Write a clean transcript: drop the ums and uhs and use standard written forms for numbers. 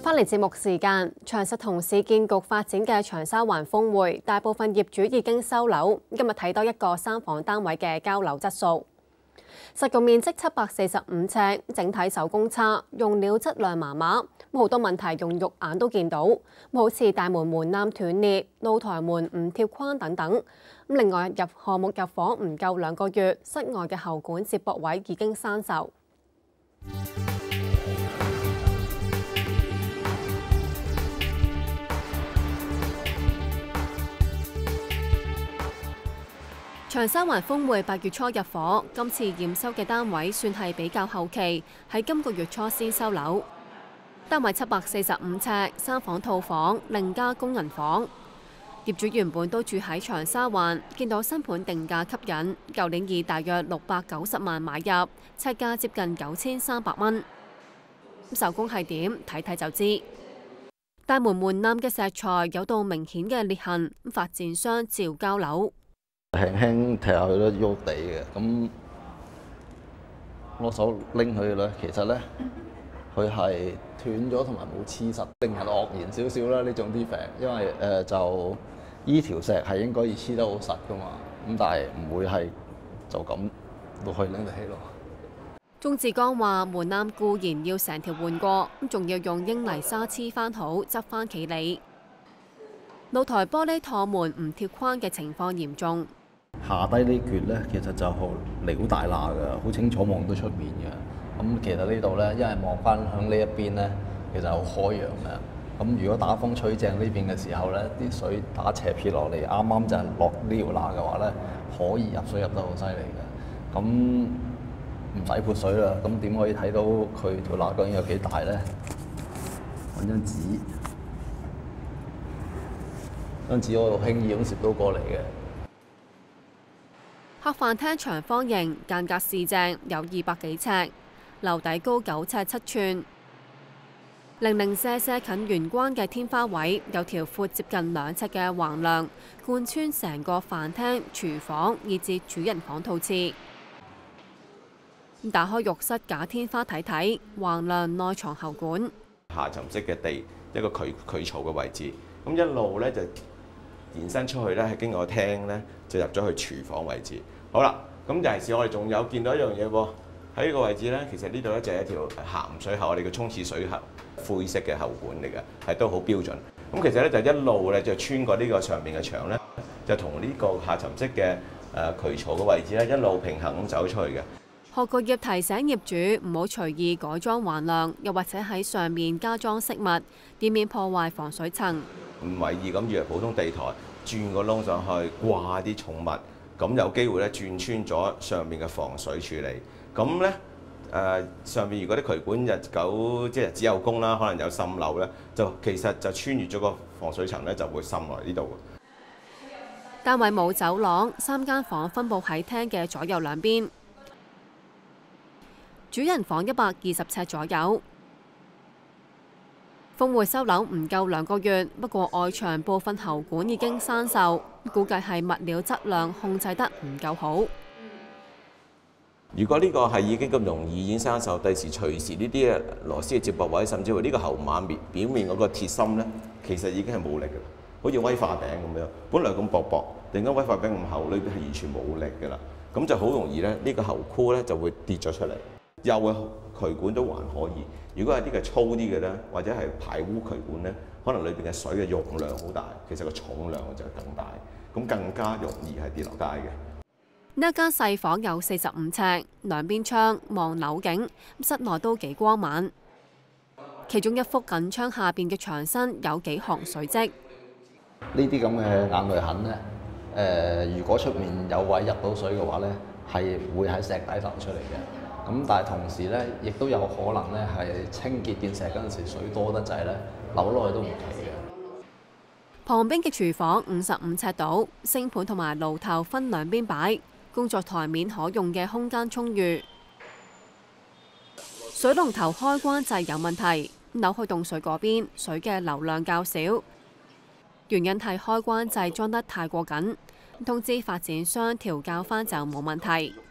返嚟節目時間，長實同市建局發展嘅長沙灣峰匯，大部分業主已經收樓。今日睇多一個3房單位嘅交樓質素，實用面積745尺，整體手工差，用料質量麻麻，好多問題用肉眼都見到，好似大門門檻斷裂、露台門唔貼框等等。另外項目入伙唔夠2個月，室外嘅喉管接駁位已經生鏽。長沙灣峰匯8月初入伙，今次驗收嘅單位算係比較後期，喺今個月初先收樓。單位745尺，3房套房，另加工人房。業主原本都住喺長沙灣，見到新盤定價吸引，舊年以大約690萬買入，尺價接近9300蚊。手工係點？睇睇就知。大門門檻嘅石材有道明顯嘅裂痕，發展商照交樓。 輕輕踢下佢都喐地嘅，咁攞手拎佢咧，其實咧佢係斷咗同埋冇黐實，定係愕然少少啦呢種 defect，因為就依條石係應該要黐得好實噶嘛，咁但係唔會係就咁落去拎得起咯。 鍾志剛話：門檻固然要成條換過，仲要用英泥沙黐翻好，執翻企理。露台玻璃趟門唔貼框嘅情況嚴重。 下低呢橛咧，其實就好料大罅㗎，好清楚望到出面嘅。咁其實呢度咧，因為望翻向呢一邊咧，其實好開揚嘅。咁如果打風吹正呢邊嘅時候咧，啲水打斜撇落嚟，啱啱就係落呢條罅嘅話咧，可以入水入得好犀利嘅。咁唔使潑水啦。咁點可以睇到佢條罅究竟有幾大咧？揾張紙，張紙我好輕易咁攝到過嚟嘅。 客飯廳長方形，間隔四正，有200幾尺，樓底高9尺7寸，零零舍舍近玄關嘅天花位有條闊接近2尺嘅橫梁，貫穿成個飯廳、廚房以至主人房套廁。打開浴室假天花睇睇，橫梁內藏喉管。 下沉式嘅地一個渠槽嘅位置，咁一路咧就延伸出去咧，係經過廳咧就入咗去廚房位置。好啦，咁尤其是我哋仲有見到一樣嘢喎，喺呢個位置咧，其實呢度咧就係一條鹹水喉，我哋嘅沖廁水喉，灰色嘅喉管嚟嘅，係都好標準。咁其實咧就一路咧就穿過呢個上面嘅牆咧，就同呢個下沉式嘅渠槽嘅位置咧一路平衡咁走出去嘅。 學局業提醒業主唔好隨意改裝橫梁，又或者喺上面加裝飾物，以免破壞防水層。 唔為意咁以為普通地台轉個窿上去掛啲寵物，咁有機會咧轉穿咗上面嘅防水處理。咁咧上面如果啲渠管日久即係日子有功啦，可能有滲漏咧，就其實就穿越咗個防水層咧，就會滲落嚟呢度。 單位冇走廊，3間房分佈喺廳嘅左右兩邊。主人房120尺左右。峰匯收樓唔夠2個月，不過外牆部分喉管已經生鏽，估計係物料質量控制得唔夠好。 如果呢個係已經咁容易已經生鏽，第時隨時呢啲螺絲嘅接駁位，甚至乎呢個喉馬表面嗰個鐵芯咧，其實已經係冇力㗎啦，好似威化餅咁樣，本來咁薄薄，突然間威化餅咁厚，裏邊係完全冇力㗎啦，咁就好容易咧，呢個喉箍咧就會跌咗出嚟。幼嘅渠管都還可以，如果係啲嘅粗啲嘅咧，或者係排污渠管咧，可能裏邊嘅水嘅容量好大，其實個重量就更大，咁更加容易係跌落街嘅。 呢一間細房有45尺，兩邊窗望樓景，室內都幾光猛。其中一幅緊窗下邊嘅牆身有幾行水漬。 呢啲咁嘅眼淚痕咧，如果出面有位入到水嘅話咧，係會喺石底流出嚟嘅。咁但係同時咧，亦都有可能咧係清潔電石嗰陣時水多得滯咧，流落去都唔奇嘅。 旁邊嘅廚房55尺度，星盤同埋爐頭分兩邊擺，工作台面可用嘅空間充裕。水龍頭開關掣有問題，扭去凍水嗰邊，水嘅流量較少。原因係開關掣裝得太過緊，通知發展商調校返就冇問題。